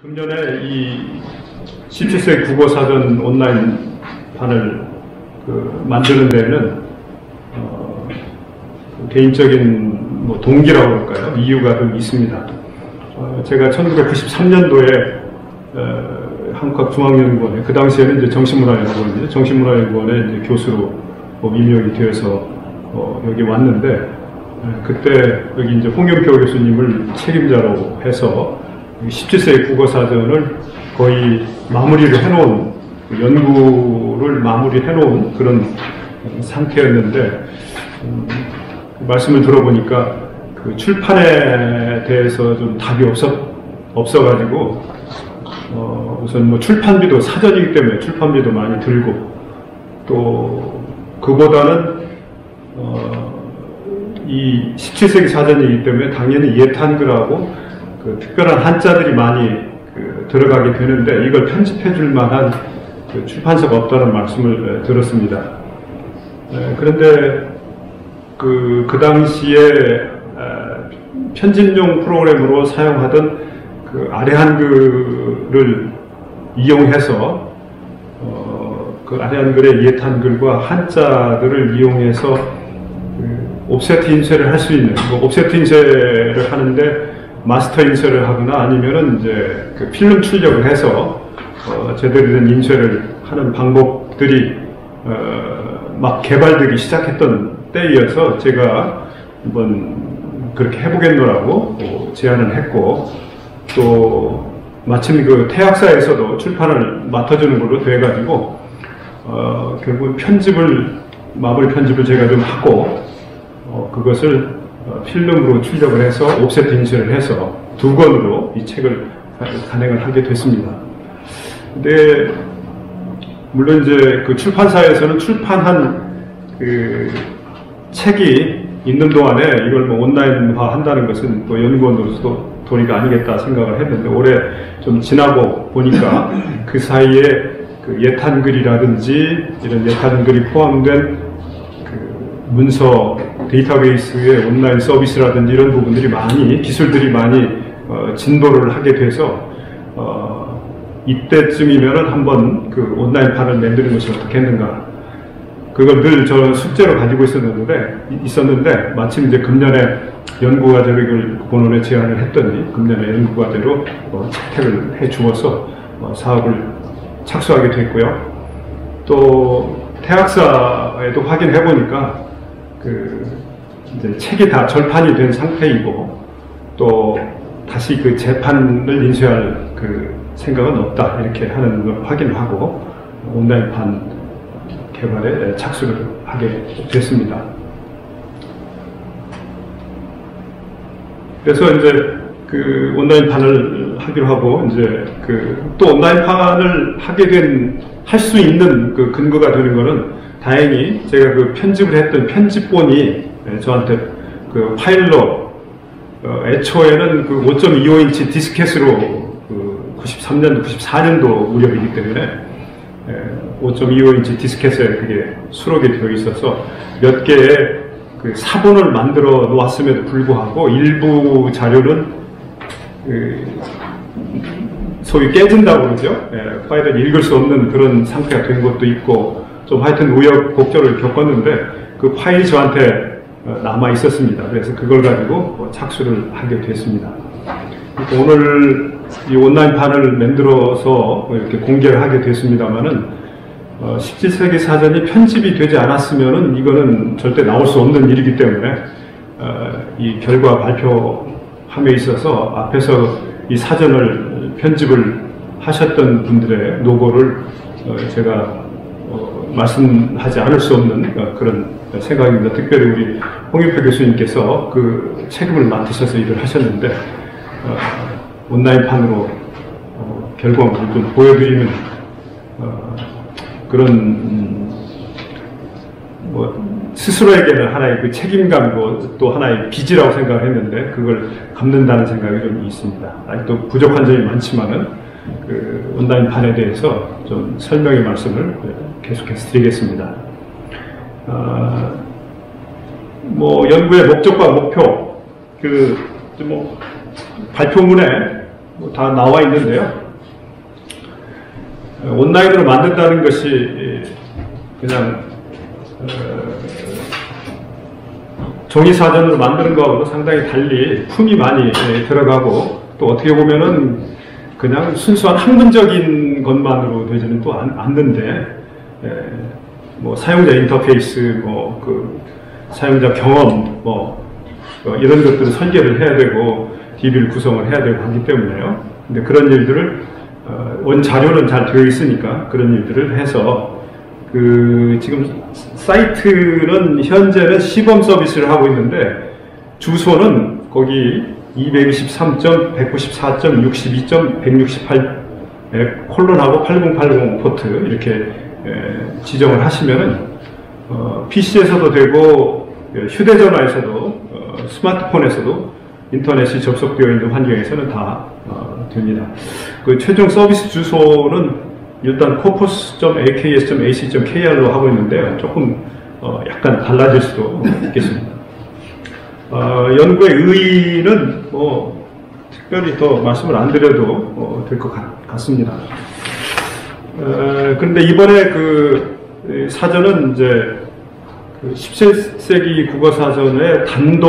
금년에 이 17세기 국어사전 온라인판을 만드는 데는 개인적인 동기라고 할까요? 이유가 좀 있습니다. 제가 1993년도에 한국학중앙연구원에, 그 당시에는 이제 정신문화연구원이죠. 정신문화연구원에 이제 교수로 임명이 되어서 여기 왔는데, 그때 여기 이제 홍영표 교수님을 책임자로 해서 17세기 국어사전을 거의 마무리를 해놓은, 연구를 마무리해놓은 그런 상태였는데, 말씀을 들어보니까 그 출판에 대해서 좀 답이 없어가지고, 우선 뭐 출판비도 사전이기 때문에 출판비도 많이 들고, 또 그보다는 이 17세기 사전이기 때문에 당연히 옛한글하고 그 특별한 한자들이 많이 들어가게 되는데, 이걸 편집해 줄 만한 출판사가 없다는 말씀을 들었습니다. 그런데 그 당시에 편집용 프로그램으로 사용하던 그 아래 한글을 이용해서 그 아래 한글의 옛 한글과 한자들을 이용해서 옵세트 인쇄를 할 수 있는, 옵세트 인쇄를 하는데 마스터 인쇄를 하거나 아니면은 이제 그 필름 출력을 해서 제대로 된 인쇄를 하는 방법들이 막 개발되기 시작했던 때이어서 제가 한번 그렇게 해보겠노라고 제안을 했고, 또 마침 그 태학사에서도 출판을 맡아주는 걸로 돼가지고 결국 마무리 편집을 제가 좀 하고 그것을 필름으로 출력을 해서 옵세트 인쇄를 해서 2권으로 이 책을 간행을 하게 됐습니다. 근데 물론 이제 그 출판사에서는 출판한 그 책이 있는 동안에 이걸 뭐 온라인화 한다는 것은 또 연구원으로서도 도리가 아니겠다 생각을 했는데, 올해 좀 지나고 보니까 그 사이에 그 옛한글이라든지 이런 옛한글이 포함된 그 문서 데이터베이스의 온라인 서비스라든지 이런 부분들이 기술들이 많이 진보를 하게 돼서 이때쯤이면은 한번 그 온라인판을 만드는 것이 어떻겠는가, 그걸 늘 저 숙제로 가지고 있었는데 마침 이제 금년에 연구과제로 이걸 본원에 제안을 했더니 금년에 연구과제로 채택을 해 주어서 사업을 착수하게 됐고요. 또 태학사에도 확인해 보니까 이제 책이 다 절판이 된 상태이고, 또 다시 그 재판을 인쇄할 그 생각은 없다, 이렇게 하는 걸 확인하고 온라인판 개발에 착수를 하게 됐습니다. 그래서 이제 그 온라인판을 하기로 하고, 이제 또 온라인판을 할 수 있는 그 근거가 되는 거는, 다행히 제가 그 편집을 했던 편집본이 저한테 그 파일로 애초에는 그 5.25인치 디스켓으로 93년도, 94년도 무렵이기 때문에 5.25인치 디스켓에 그게 수록이 되어 있어서 몇 개의 그 사본을 만들어 놓았음에도 불구하고 일부 자료는 소위 깨진다고 그러죠. 파일을 읽을 수 없는 그런 상태가 된 것도 있고, 좀 하여튼 우여곡절을 겪었는데 그 파일이 저한테 남아 있었습니다. 그래서 그걸 가지고 착수를 하게 됐습니다. 오늘 이 온라인판을 만들어서 이렇게 공개를 하게 됐습니다만은 17세기 사전이 편집이 되지 않았으면은 이거는 절대 나올 수 없는 일이기 때문에 이 결과 발표함에 있어서 앞에서 이 사전을 편집을 하셨던 분들의 노고를 제가 말씀하지 않을 수 없는 그런 생각입니다. 특별히 우리 홍영표 교수님께서 그 책임을 맡으셔서 일을 하셨는데, 온라인판으로 결과물을 좀 보여드리는 그런 스스로에게는 하나의 그 책임감이고 또 하나의 빚이라고 생각을 했는데, 그걸 갚는다는 생각이 좀 있습니다. 아직도 부족한 점이 많지만은 그 온라인판에 대해서 좀 설명의 말씀을 계속해서 드리겠습니다. 연구의 목적과 목표, 발표문에 다 나와 있는데요. 온라인으로 만든다는 것이 그냥 종이 사전으로 만드는 것하고 상당히 달리 품이 많이 들어가고, 또 어떻게 보면은 그냥 순수한 학문적인 것만으로 되지는 또 않는데, 뭐 사용자 인터페이스, 뭐 그 사용자 경험, 뭐 이런 것들을 설계를 해야 되고 DB를 구성을 해야 되고 하기 때문에요. 근데 그런 일들을 원 자료는 잘 되어 있으니까 그런 일들을 해서, 지금 사이트는 현재는 시범 서비스를 하고 있는데, 주소는 거기 223.194.62.168 콜론하고 8080 포트 이렇게 지정을 하시면은 PC에서도 되고 휴대전화에서도 스마트폰에서도 인터넷이 접속되어 있는 환경에서는 다 됩니다. 그 최종 서비스 주소는 일단 corpus.aks.ac.kr로 하고 있는데요. 조금 약간 달라질 수도 있겠습니다. 연구의 의의는 뭐 특별히 더 말씀을 안 드려도 될 것 같습니다. 그런데 이번에 그 사전은 이제 그 17세기 국어사전의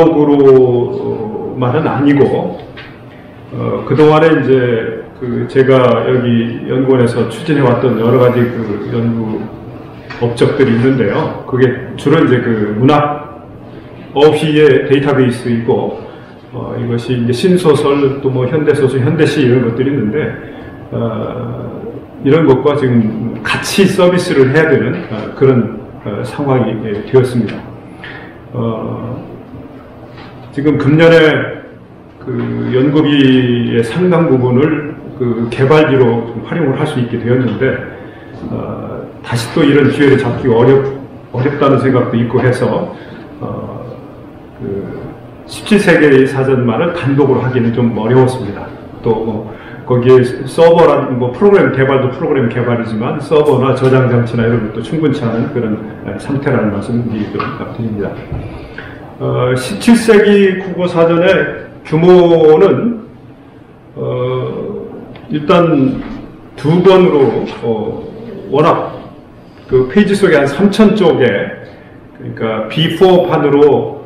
단독으로만은 아니고, 그동안에 이제 제가 여기 연구원에서 추진해왔던 여러 가지 그 연구 업적들이 있는데요. 그게 주로 이제 그 문학 어휘의 데이터베이스이고, 이것이 이제 신소설, 또 뭐 현대소설, 현대시 이런 것들이 있는데, 이런 것과 지금 같이 서비스를 해야 되는 그런 상황이 되었습니다. 지금 금년에 그 연구비의 상당 부분을 그 개발비로 좀 활용을 할 수 있게 되었는데, 다시 또 이런 기회를 잡기가 어렵다는 생각도 있고 해서, 그 17세기 사전만을 단독으로 하기는 좀 어려웠습니다. 또 뭐 거기에 서버라는 뭐 프로그램 개발도 프로그램 개발이지만 서버나 저장 장치나 이런 것도 충분치 않은 그런 상태라는 말씀 드립니다. 17세기 국어 사전의 규모는 일단 두 번으로 워낙 그 페이지 속에 한 3,000쪽에, 그러니까 B4 판으로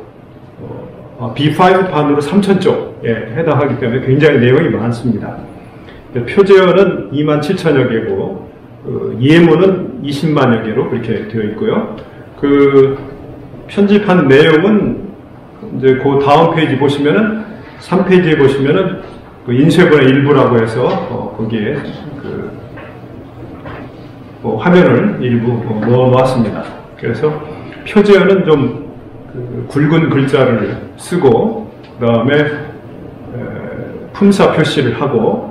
B5 판으로 3,000쪽에 해당하기 때문에 굉장히 내용이 많습니다. 표제어는 27,000여 개고, 예문은 20만여 개로 그렇게 되어 있고요. 그 편집한 내용은 이제 그 다음 페이지 보시면은 3페이지에 보시면은 그 인쇄본의 일부라고 해서 거기에 그 화면을 일부 넣어 놨습니다. 그래서 표제어는 좀 굵은 글자를 쓰고, 그 다음에 품사 표시를 하고,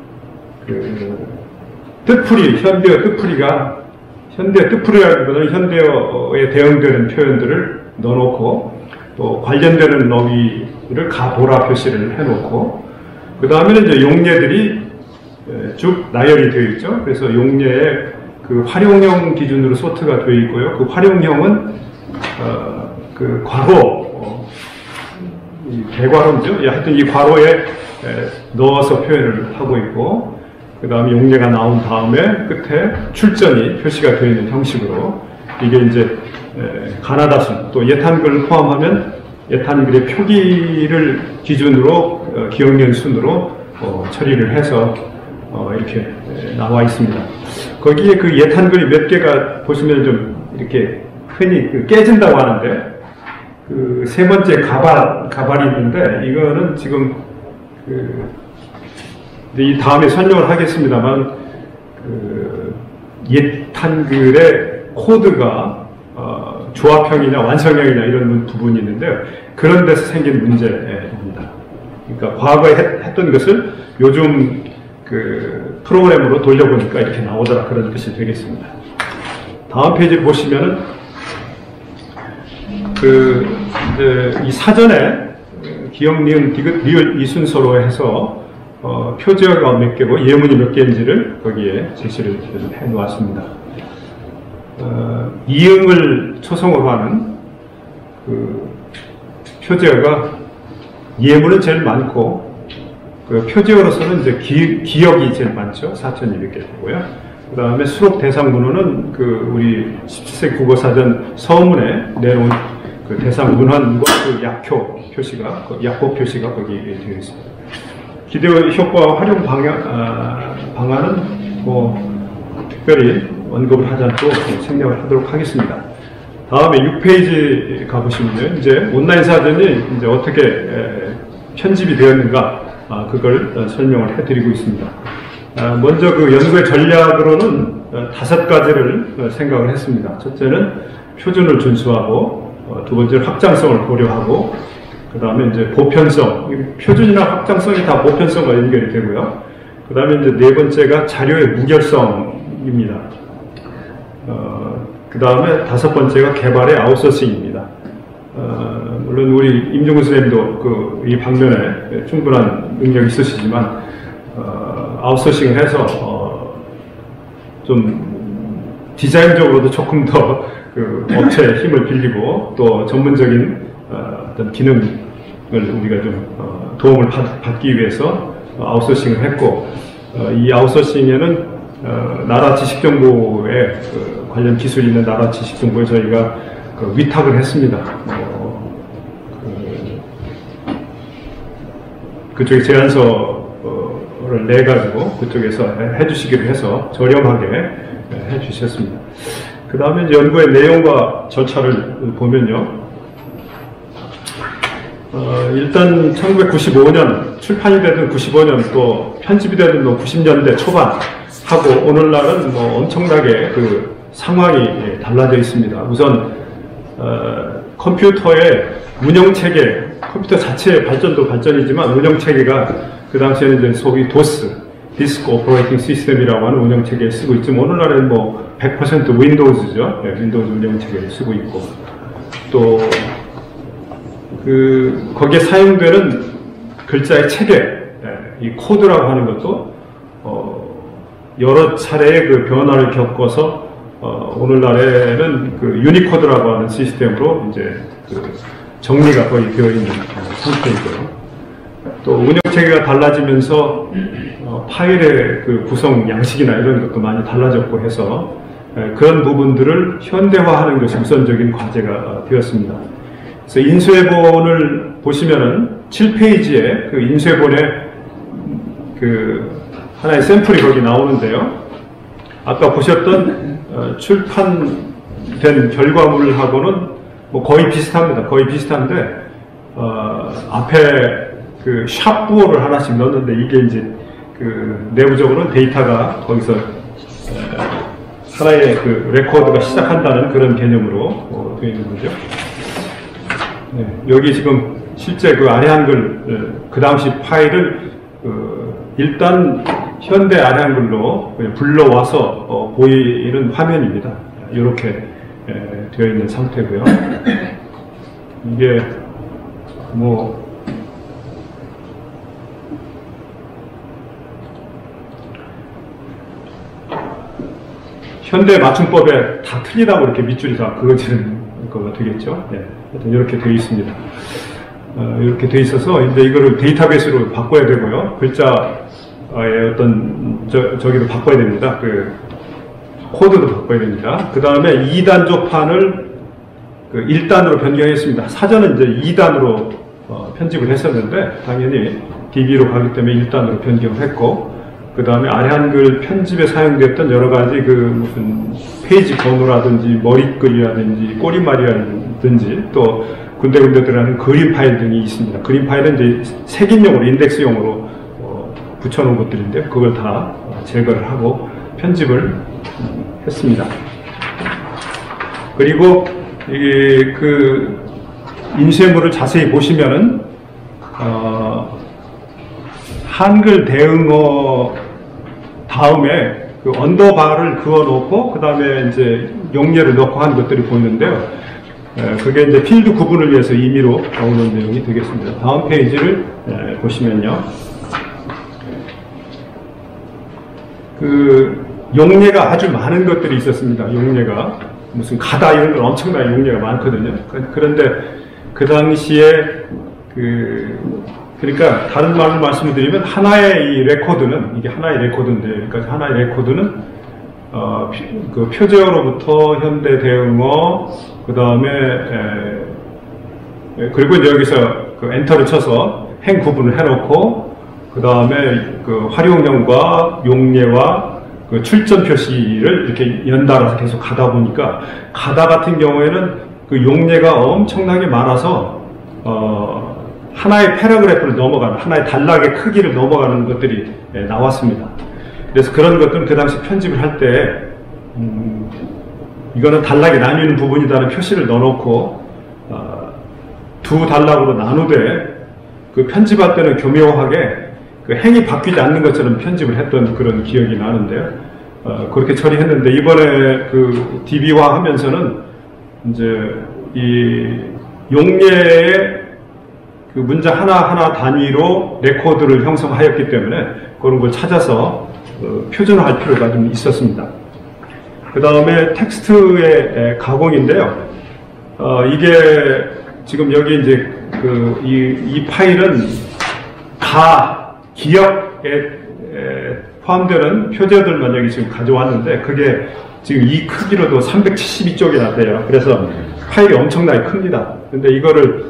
뜻풀이, 현대어 뜻풀이라기보다는 현대어에 대응되는 표현들을 넣어놓고, 또 관련되는 어휘를 가보라 표시를 해놓고, 그 다음에는 이제 용례들이 쭉 나열이 되어 있죠. 그래서 용례의 그 활용형 기준으로 소트가 되어 있고요. 그 활용형은 그 괄호, 대괄호죠. 하여튼 이 괄호에 넣어서 표현을 하고 있고, 그 다음에 용례가 나온 다음에 끝에 출전이 표시가 되어 있는 형식으로, 이게 이제 가나다순, 또 옛한글을 포함하면 옛한글의 표기를 기준으로 기억년 순으로 처리를 해서 이렇게 나와 있습니다. 거기에 그 옛한글이 몇 개가 보시면 좀 이렇게 흔히 깨진다고 하는데, 그 세 번째 가발이 있는데, 이거는 지금 이 다음에 설명을 하겠습니다만, 옛한글의 코드가 조합형이냐 완성형이냐 이런 부분이 있는데요. 그런 데서 생긴 문제입니다. 그러니까 과거에 했던 것을 요즘 그 프로그램으로 돌려보니까 이렇게 나오더라, 그런 것이 되겠습니다. 다음 페이지를 보시면은 이제 이 사전에 기역, 니은, 디귿, 리을 이 순서로 해서 표제어가 몇 개고 예문이 몇 개인지를 거기에 제시를 해 놓았습니다. 이응을 초성으로 하는 그 표제어가 예문은 제일 많고, 그 표지어로서는 이제 기역이 제일 많죠. 4,200개 되고요. 그 다음에 수록 대상 문헌은 그 우리 17세기 국어사전 서문에 내놓은 그 대상 문헌과 그 약효 표시가, 약보 표시가 거기 되어 있습니다. 기대 효과 활용 방안은 뭐 특별히 언급을 하지 않고 생략을 하도록 하겠습니다. 다음에 6페이지 가보시면요. 이제 온라인 사전이 이제 어떻게 편집이 되었는가, 그걸 설명을 해드리고 있습니다. 먼저 그 연구의 전략으로는 5가지를 생각을 했습니다. 첫째는 표준을 준수하고, 두 번째는 확장성을 고려하고, 그 다음에 이제 보편성, 표준이나 확장성이 다 보편성과 연결이 되고요. 그 다음에 이제 네 번째가 자료의 무결성입니다. 그 다음에 5번째가 개발의 아웃소싱입니다. 물론 우리 임종근 선생님도 이 방면에 충분한 능력이 있으시지만, 아웃소싱을 해서, 좀 디자인적으로도 조금 더 그 업체의 힘을 빌리고 또 전문적인 어떤 기능을 우리가 좀 도움을 받기 위해서 아웃소싱을 했고, 이 아웃소싱에는 나라 지식정보에 관련 기술이 있는 나라 지식정보에 저희가 위탁을 했습니다. 그쪽에 제안서를 내가지고 그쪽에서 해주시기로 해서 저렴하게 해주셨습니다. 그 다음에 이제 연구의 내용과 절차를 보면요. 일단 1995년 출판이 되던 95년 또 편집이 되던 90년대 초반 하고 오늘날은 뭐 엄청나게 그 상황이 달라져 있습니다. 우선 컴퓨터의 운영체계, 컴퓨터 자체의 발전도 발전이지만 운영체계가 그 당시에는 이제 소위 DOS, 디스크 오퍼레이팅 시스템이라고 하는 운영체계를 쓰고 있지만 오늘날은 뭐 100% 윈도우즈죠. 윈도우즈 운영체계를 쓰고 있고 또 거기에 사용되는 글자의 체계, 이 코드라고 하는 것도 여러 차례의 그 변화를 겪어서 오늘날에는 그 유니코드라고 하는 시스템으로 이제 정리가 거의 되어 있는 상태이고요. 또 운영체계가 달라지면서 파일의 그 구성 양식이나 이런 것도 많이 달라졌고 해서 그런 부분들을 현대화하는 것이 우선적인 과제가 되었습니다. 그래서 인쇄본을 보시면은 7페이지에 그 인쇄본에 그 하나의 샘플이 거기 나오는데요. 아까 보셨던 출판된 결과물하고는 뭐 거의 비슷합니다. 거의 비슷한데 앞에 그 샵부호를 하나씩 넣었는데 이게 이제 그 내부적으로는 데이터가 거기서 하나의 그 레코드가 시작한다는 그런 개념으로 되어 있는 거죠. 네, 여기 지금 실제 그 아래 한글 그 당시 파일을 일단 현대 아래 한글로 불러와서 보이는 화면입니다. 이렇게 되어 있는 상태고요. 이게 뭐 현대 맞춤법에 다 틀리다고 이렇게 밑줄이 다 그어지는 거가 되겠죠. 네. 이렇게 되어 있습니다. 이렇게 되어 있어서 이제 이거를 데이터베이스로 바꿔야 되고요. 글자의 어떤 저기도 바꿔야 됩니다. 그 코드도 바꿔야 됩니다. 그 다음에 2단조판을 1단으로 변경했습니다. 사전은 이제 2단으로 편집을 했었는데 당연히 DB로 가기 때문에 1단으로 변경을 했고, 그 다음에 아래 한글 편집에 사용되었던 여러 가지 그 무슨 페이지 번호라든지 머리글이라든지 꼬리말이라든지 또 군데군데 들어가는 그림 파일 등이 있습니다. 그림 파일은 이제 색인용으로 인덱스용으로 붙여놓은 것들인데 그걸 다 제거를 하고 편집을 했습니다. 그리고 이게 그 인쇄물을 자세히 보시면은 한글 대응어 다음에 그 언더바를 그어놓고 그 다음에 이제 용례를 넣고 한 것들이 보이는데요. 그게 이제 필드 구분을 위해서 임의로 나오는 내용이 되겠습니다. 다음 페이지를 보시면요. 그 용례가 아주 많은 것들이 있었습니다. 용례가 무슨 가다 이런 건 엄청나게 용례가 많거든요. 그런데 그 당시에 그 그러니까 다른 말로 말씀을 드리면 하나의 이 레코드는, 이게 하나의 레코드인데, 그러니까 하나의 레코드는 그 표제어로부터 현대 대응어, 그 다음에 그리고 이제 여기서 그 엔터를 쳐서 행 구분을 해놓고, 그 다음에 그 활용형과 용례와 그 출전 표시를 이렇게 연달아서 계속 가다 보니까, 가다 같은 경우에는 그 용례가 엄청나게 많아서 하나의 패러그래프를 넘어가는, 하나의 단락의 크기를 넘어가는 것들이 나왔습니다. 그래서 그런 것들은 그 당시 편집을 할 때 이거는 단락이 나뉘는 부분이라는 표시를 넣어놓고 두 단락으로 나누되, 그 편집할 때는 교묘하게 그 행이 바뀌지 않는 것처럼 편집을 했던 그런 기억이 나는데요. 그렇게 처리했는데, 이번에 그 DB화 하면서는 이제 이 용례의 그 문자 하나하나 단위로 레코드를 형성하였기 때문에 그런 걸 찾아서 표준화할 필요가 좀 있었습니다. 그 다음에 텍스트의 가공인데요. 이게 지금 여기 이제 이 파일은 기역에 포함되는 표제들만 여기 지금 가져왔는데, 그게 지금 이 크기로도 372쪽이나 돼요. 그래서 파일이 엄청나게 큽니다. 근데 이거를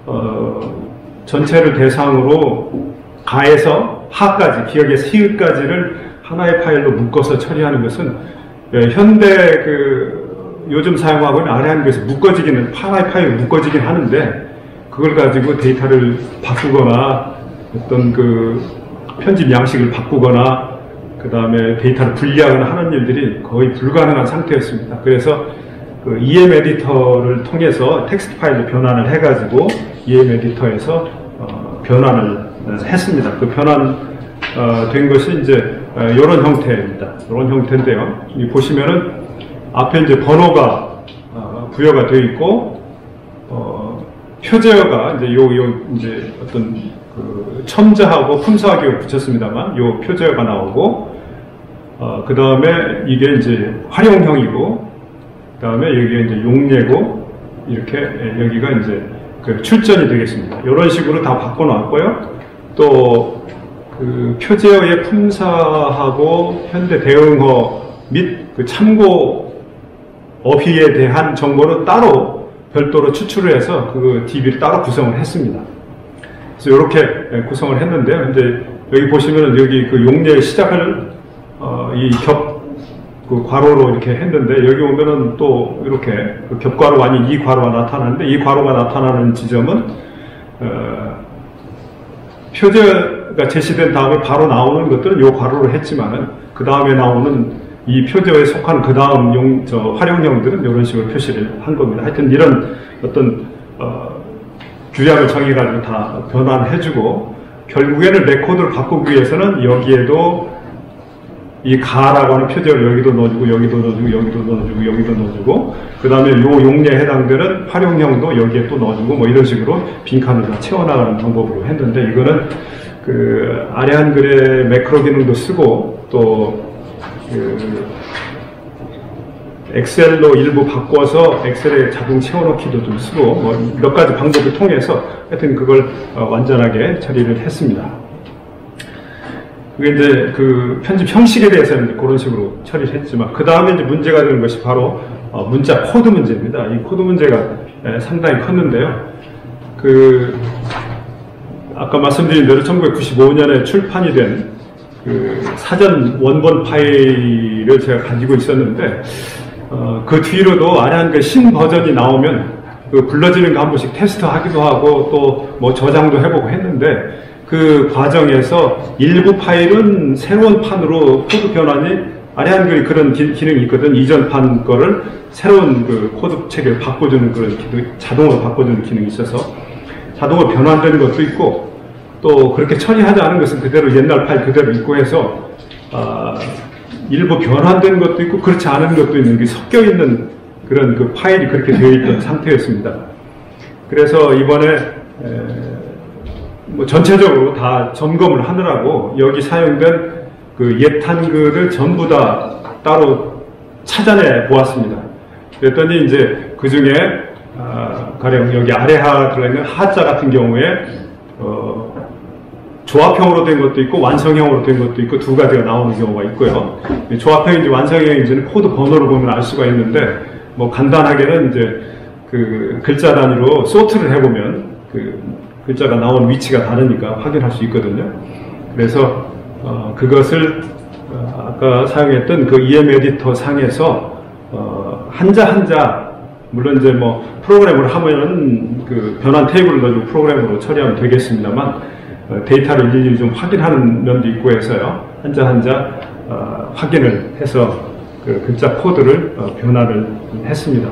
전체를 대상으로 가에서 하까지, 기역의 시까지를 하나의 파일로 묶어서 처리하는 것은 현대 요즘 사용하고 있는 아래 한글에서 묶어지기는, 하나의 파일로 묶어지긴 하는데, 그걸 가지고 데이터를 바꾸거나 어떤 그 편집 양식을 바꾸거나 그 다음에 데이터를 분리하거나 하는 일들이 거의 불가능한 상태였습니다. 그래서 그 EM 에디터를 통해서 텍스트 파일로 변환을 해가지고 EM 에디터에서 변환을 했습니다. 그 변환된 것이 이제 이런 형태입니다. 이런 형태인데요. 이 보시면은 앞에 이제 번호가 부여가 되어 있고, 표제어가 이제 이제 어떤 그 첨자하고 품사하기를 붙였습니다만, 요 표제어가 나오고, 그 다음에 이게 이제 활용형이고, 그 다음에 여기가 이제 용례고, 이렇게 여기가 이제 그 출전이 되겠습니다. 이런 식으로 다 바꿔놨고요. 또 그 표제어의 품사하고 현대 대응어 및 그 참고 어휘에 대한 정보는 따로 별도로 추출을 해서 그 DB를 따로 구성을 했습니다. 그래서 이렇게 구성을 했는데요. 근데 여기 보시면은 여기 그 용례 시작을 그 괄호로 이렇게 했는데, 여기 오면은 또 이렇게 그 겹괄호 아닌 이 괄호가 나타나는데, 이 괄호가 나타나는 지점은 표제가 제시된 다음에 바로 나오는 것들은 이 괄호로 했지만은, 그 다음에 나오는 이 표제에 속한 그 다음 활용형들은 이런 식으로 표시를 한 겁니다. 하여튼 이런 어떤 규약을 정해가지고 다 변환해주고, 결국에는 레코드를 바꾸기 위해서는 여기에도 이 가라고 하는 표제를 여기도 넣어주고, 여기도 넣어주고, 여기도 넣어주고, 여기도 넣어주고, 그 다음에 요 용례에 해당되는 활용형도 여기에 또 넣어주고, 뭐 이런 식으로 빈칸을 다 채워나가는 방법으로 했는데, 이거는 그 아래 한글의 매크로 기능도 쓰고, 또 엑셀로 일부 바꿔서 엑셀에 자동 채워넣기도 좀 쓰고, 뭐 몇 가지 방법을 통해서 하여튼 그걸 완전하게 처리를 했습니다. 그게 이제 그 편집 형식에 대해서는 그런 식으로 처리를 했지만, 그 다음에 이제 문제가 되는 것이 바로 문자 코드 문제입니다. 이 코드 문제가 상당히 컸는데요. 아까 말씀드린 대로 1995년에 출판이 된 그 사전 원본 파일을 제가 가지고 있었는데, 그 뒤로도 아래 한글 신버전이 나오면 그 불러지는 거 한 번씩 테스트하기도 하고, 또 뭐 저장도 해보고 했는데, 그 과정에서 일부 파일은 새로운 판으로 코드 변환이, 아래 한글이 그런 기능이 있거든. 이전 판 거를 새로운 그 코드 체계를 바꿔주는 그런 자동으로 바꿔주는 기능이 있어서 자동으로 변환되는 것도 있고, 또 그렇게 처리하지 않은 것은 그대로 옛날 파일 그대로 있고 해서 일부 변환된 것도 있고 그렇지 않은 것도 있는, 게 섞여 있는 그런 그 파일이 그렇게 되어 있던 상태였습니다. 그래서 이번에 뭐 전체적으로 다 점검을 하느라고 여기 사용된 그 옛 한글을 전부 다 따로 찾아내 보았습니다. 그랬더니 이제 그 중에 가령 여기 아래하 들어있는 하자 같은 경우에 조합형으로 된 것도 있고 완성형으로 된 것도 있고 두 가지가 나오는 경우가 있고요. 조합형인지 완성형인지는 코드 번호를 보면 알 수가 있는데, 뭐 간단하게는 이제 그 글자 단위로 소트를 해보면 그 글자가 나온 위치가 다르니까 확인할 수 있거든요. 그래서 그것을 아까 사용했던 그 EM 에디터 상에서 한자 물론 이제 뭐 프로그램을 하면은 그 변환 테이블을 넣어주고 프로그램으로 처리하면 되겠습니다만, 데이터를 일일이 좀 확인하는 면도 있고 해서요, 한자 확인을 해서 그 글자 코드를 변화를 했습니다.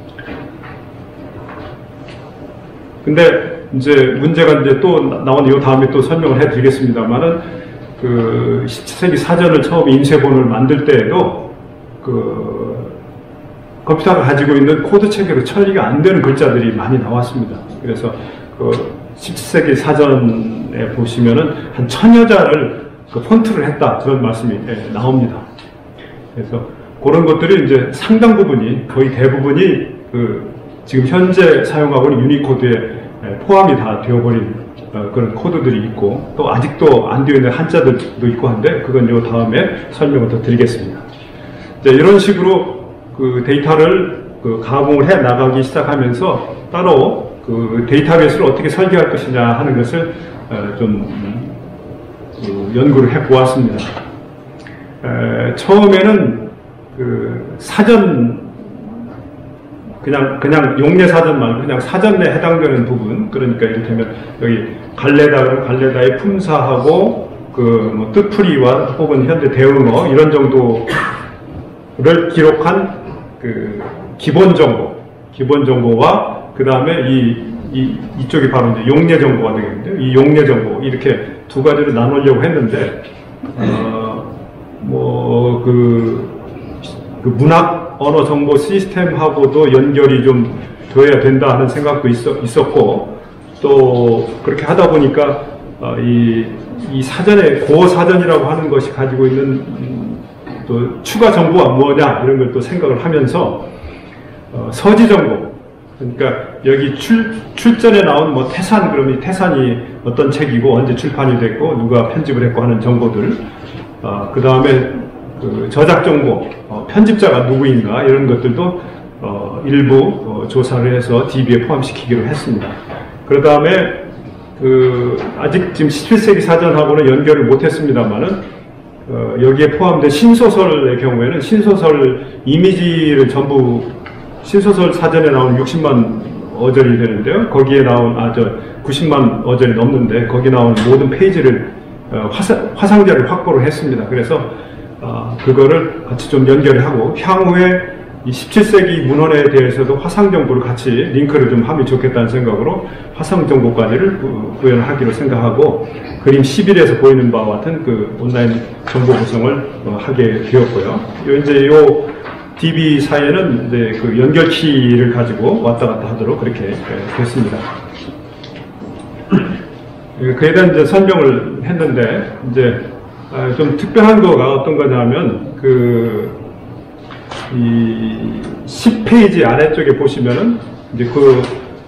근데 이제 문제가 이제 또 나오는 요 다음에 또 설명을 해드리겠습니다만은, 그 17세기 사전을 처음 인쇄본을 만들 때에도 그 컴퓨터가 가지고 있는 코드 체계로 처리가 안 되는 글자들이 많이 나왔습니다. 그래서 그 17세기 사전에 보시면은 한 1000여 자를 그 폰트를 했다, 그런 말씀이 나옵니다. 그래서 그런 것들이 이제 상당 부분이, 거의 대부분이 그 지금 현재 사용하고 있는 유니코드에 포함이 다 되어버린 그런 코드들이 있고, 또 아직도 안 되어 있는 한자들도 있고 한데, 그건 요 다음에 설명을 더 드리겠습니다. 이제 이런 식으로 그 데이터를 그 가공을 해 나가기 시작하면서 따로 그 데이터베이스를 어떻게 설계할 것이냐 하는 것을 좀 연구를 해 보았습니다. 처음에는 그 사전, 그냥 용례 사전 말고 그냥 사전에 해당되는 부분, 그러니까 이를테면 여기 갈레다의 품사하고 그 뭐 뜻풀이와 혹은 현대 대응어 이런 정도를 기록한 그 기본 정보와 그 다음에 이쪽이 바로 이제 용례 정보가 되겠는데요. 이 용례 정보 이렇게 두 가지로 나누려고 했는데, 그 문학 언어 정보 시스템하고도 연결이 좀 되어야 된다 하는 생각도 있었고, 또 그렇게 하다 보니까 이 사전에 고어 사전이라고 하는 것이 가지고 있는 또 추가 정보가 뭐냐 이런 걸 또 생각을 하면서 서지 정보, 그러니까 여기 출전에 나온 뭐 태산, 그럼 이 태산이 어떤 책이고 언제 출판이 됐고 누가 편집을 했고 하는 정보들, 그 다음에 그 저작 정보, 편집자가 누구인가 이런 것들도 일부 조사를 해서 DB에 포함시키기로 했습니다. 그 다음에 아직 지금 17세기 사전하고는 연결을 못했습니다만은, 여기에 포함된 신소설의 경우에는 신소설 이미지를 전부, 신소설 사전에 나온 60만 어절이 되는데요. 거기에 나온 90만 어절이 넘는데 거기 나온 모든 페이지를 화상자를 확보를 했습니다. 그래서 그거를 같이 좀 연결을 하고, 향후에 이 17세기 문헌에 대해서도 화상 정보를 같이 링크를 좀 하면 좋겠다는 생각으로 화상 정보까지를 구현하기로 생각하고, 그림 11에서 보이는 바와 같은 그 온라인 정보 구성을 하게 되었고요. 이제 요 DB 사이에는 이제 그 연결키를 가지고 왔다 갔다 하도록 그렇게 됐습니다. 그에 대한 이제 설명을 했는데, 이제 좀 특별한 거가 어떤 거냐면, 이 10페이지 아래쪽에 보시면은 이제 그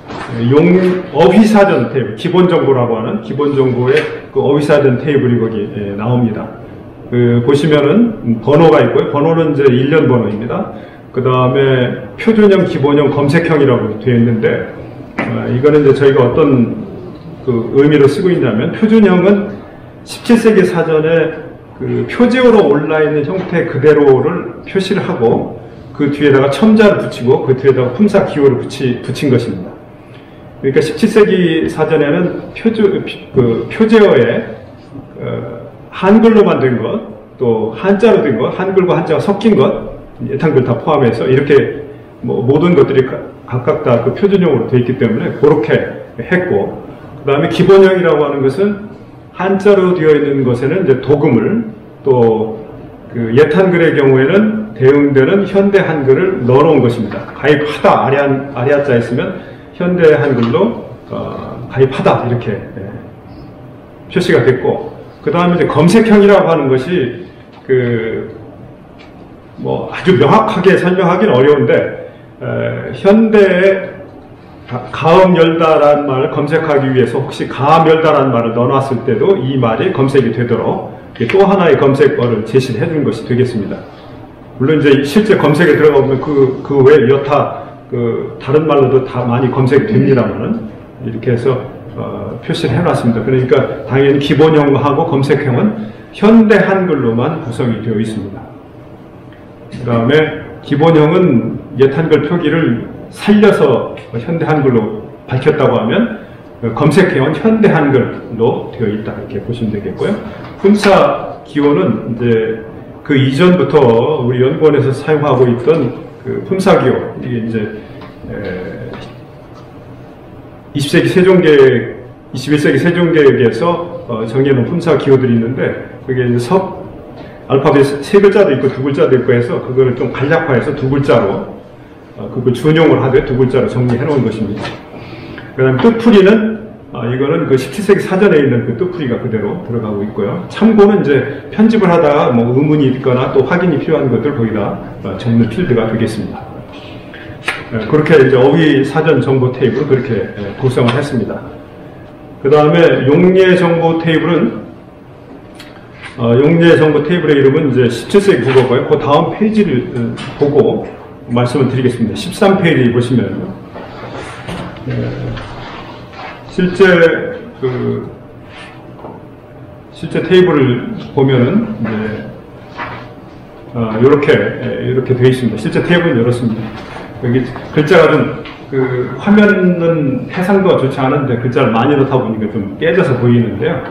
어휘사전 테이블, 기본 정보라고 하는 기본 정보의 그 어휘사전 테이블이 거기 나옵니다. 보시면은 번호가 있고요. 번호는 이제 1년 번호입니다. 그 다음에 표준형, 기본형, 검색형이라고 되어 있는데, 이거는 이제 저희가 어떤 그 의미로 쓰고 있냐면, 표준형은 17세기 사전에 그 표제어로 올라있는 형태 그대로를 표시를 하고, 그 뒤에다가 첨자를 붙이고, 그 뒤에다가 품사 기호를 붙인 것입니다. 그러니까 17세기 사전에는 표제어에 한글로만 된 것, 또 한자로 된 것, 한글과 한자가 섞인 것, 예탄글 다 포함해서 이렇게 뭐 모든 것들이 각각 다 그 표준형으로 되어 있기 때문에 그렇게 했고, 그 다음에 기본형이라고 하는 것은 한자로 되어 있는 것에는 이제 도금을, 또 그 옛한글의 경우에는 대응되는 현대 한글을 넣어놓은 것입니다. 가입하다, 아리아자 있으면 현대 한글로 가입하다 이렇게 표시가 됐고, 그 다음에 이제 검색형이라고 하는 것이 뭐 아주 명확하게 설명하기는 어려운데, 현대의 가음 열다라는 말을 검색하기 위해서 혹시 가음 열다라는 말을 넣어놨을 때도 이 말이 검색이 되도록 또 하나의 검색어를 제시를 해주는 것이 되겠습니다. 물론 이제 실제 검색에 들어가 보면 그 외 여타 다른 말로도 다 많이 검색이 됩니다만은 이렇게 해서 표시를 해놨습니다. 그러니까 당연히 기본형하고 검색형은 현대 한글로만 구성이 되어 있습니다. 그 다음에 기본형은 옛 한글 표기를 살려서 현대 한글로 밝혔다고 하면 검색형은 현대 한글로 되어 있다 이렇게 보시면 되겠고요. 훈사 기호는 이제 그 이전부터 우리 연구원에서 사용하고 있던 그 훈사 기호, 이게 이제 20세기 세종계획, 21세기 세종계획에서 정해놓은 훈사 기호들이 있는데 그게 이제 알파벳 3글자도 있고 2글자도 있고 해서 그거를 좀 간략화해서 2글자로 그걸 준용을 하되 2글자로 정리해 놓은 것입니다. 그 다음에 뜻풀이는 이거는 그 17세기 사전에 있는 그 뜻풀이가 그대로 들어가고 있고요. 참고는 이제 편집을 하다가 뭐 의문이 있거나 또 확인이 필요한 것들 거기다 적는 필드가 되겠습니다. 그렇게 이제 어휘 사전 정보 테이블을 그렇게 구성을 했습니다. 그 다음에 용례 정보 테이블은 용례 정보 테이블의 이름은 이제 17세기 국어고요. 그 다음 페이지를 보고 말씀을 드리겠습니다. 13페이지 보시면 실제 테이블을 보면은 이렇게 되어 있습니다. 실제 테이블은 이렇습니다. 여기 글자가 좀 화면은 해상도가 좋지 않은데 글자를 많이 넣다 보니까 좀 깨져서 보이는데요.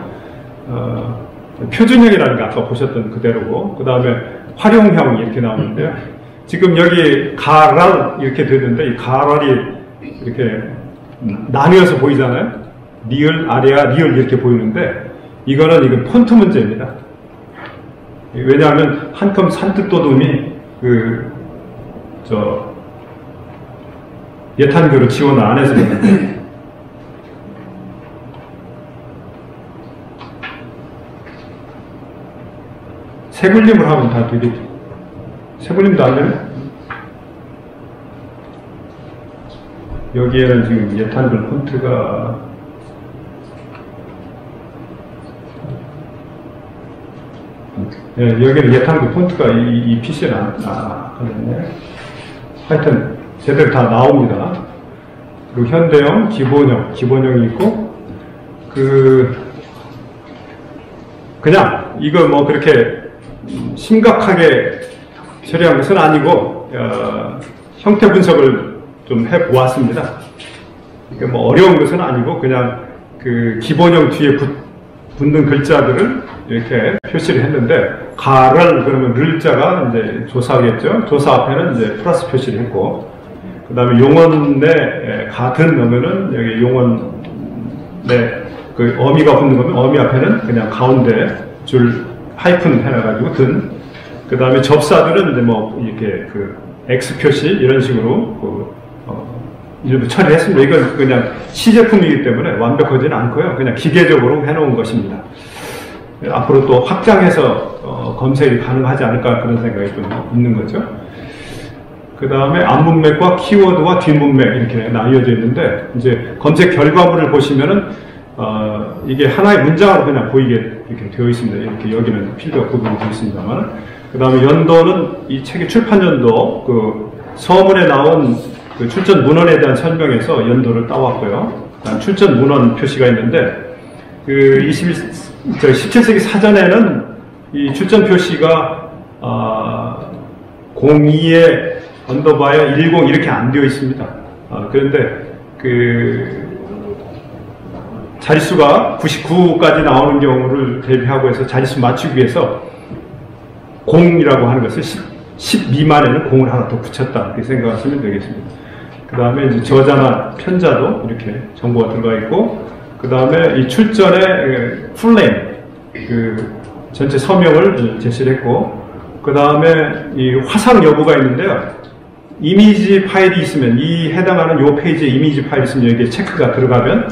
표준형이라는 게 아까 보셨던 그대로고, 그 다음에 활용형 이렇게 나오는데요. 지금 여기 가랄 이렇게 되는데 이 가랄이 이렇게 나뉘어서 보이잖아요. 리을, 아레아, 리을 이렇게 보이는데 이건 폰트 문제입니다. 왜냐하면 한컴 산뜻도둠이 예탄교를 지원을 안 해서 그런데 세굴림을 하면 다 되겠죠. 세굴림도 안 되네? 여기에는 지금 예탄글 폰트가 여기는 예탄글 폰트가 이 PC에는 안 걸렸네. 하여튼 제대로 다 나옵니다. 그리고 현대형, 기본형이 있고 그냥 이거 뭐 그렇게 심각하게 처리한 것은 아니고 형태 분석을 좀 해보았습니다. 이게 뭐 어려운 것은 아니고 그냥 기본형 뒤에 붙는 글자들을 이렇게 표시를 했는데 가를 그러면 를자가 이제 조사겠죠. 조사 앞에는 이제 플러스 표시를 했고 그 다음에 용언에 가든 넣으면은 여기 용언에 어미가 붙는 거면 어미 앞에는 그냥 가운데 줄 하이픈 해놔가지고 든. 그 다음에 접사들은 이제 뭐 이렇게 X 표시 이런 식으로 일부 처리했습니다. 이건 그냥 시제품이기 때문에 완벽하지는 않고요. 그냥 기계적으로 해놓은 것입니다. 앞으로 또 확장해서 검색이 가능하지 않을까 그런 생각이 좀 있는 거죠. 그 다음에 앞문맥과 키워드와 뒷문맥 이렇게 나뉘어져 있는데 이제 검색 결과물을 보시면은 이게 하나의 문장으로 그냥 보이게 이렇게 되어 있습니다. 이렇게 여기는 필드가 구분이 되어 있습니다만. 그 다음에 연도는 이 책의 출판 연도 서문에 나온 출전 문헌에 대한 설명에서 연도를 따왔고요. 출전 문헌 표시가 있는데 17세기 사전에는 이 출전 표시가 02에 언더바에 10 이렇게 안 되어 있습니다. 그런데 자릿수가 99까지 나오는 경우를 대비하고 해서 자릿수 맞추기 위해서 0이라고 하는 것을 10 미만에는 0을 하나 더 붙였다 이렇게 생각하시면 되겠습니다. 그 다음에 이제 저자나 편자도 이렇게 정보가 들어가 있고 그 다음에 이 출전의 풀네임 전체 서명을 제시를 했고 그 다음에 이 화상 여부가 있는데요. 이미지 파일이 있으면 이 해당하는 요 페이지에 이미지 파일이 있으면 여기에 체크가 들어가면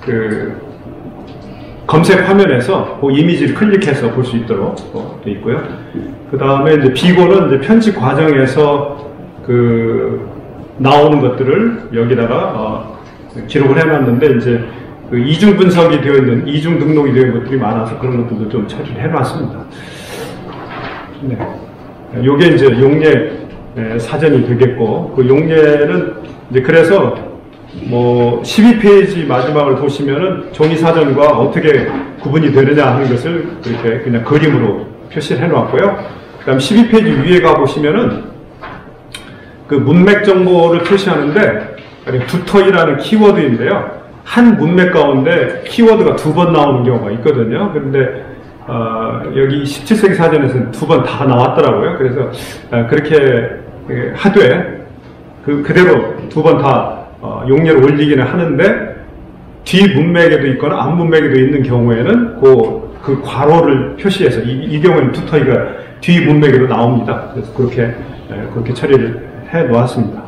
검색 화면에서 그 이미지를 클릭해서 볼 수 있도록 되어 있고요. 그 다음에 이제 비고는 이제 편집 과정에서 나오는 것들을 여기다가 기록을 해놨는데 이제 그 이중 분석이 되어 있는, 이중 등록이 되어 있는 것들이 많아서 그런 것들도 좀 처리를 해놨습니다. 네. 요게 이제 용례 사전이 되겠고, 그 용례는 이제 그래서 뭐 12페이지 마지막을 보시면은 종이 사전과 어떻게 구분이 되느냐 하는 것을 이렇게 그냥 그림으로 표시를 해놓았고요. 그 다음 12페이지 위에 가 보시면은 그 문맥 정보를 표시하는데 두터이라는 키워드인데요. 한 문맥 가운데 키워드가 2번 나오는 경우가 있거든요. 그런데 여기 17세기 사전에서는 2번 다 나왔더라고요. 그래서 그렇게 하되 그대로 2번 다 용례를 올리기는 하는데 뒤 문맥에도 있거나 앞 문맥에도 있는 경우에는 그 괄호를 표시해서 이 경우에는 두터이가 뒤 문맥에도 나옵니다. 그래서 그렇게 처리를 해 놓았습니다.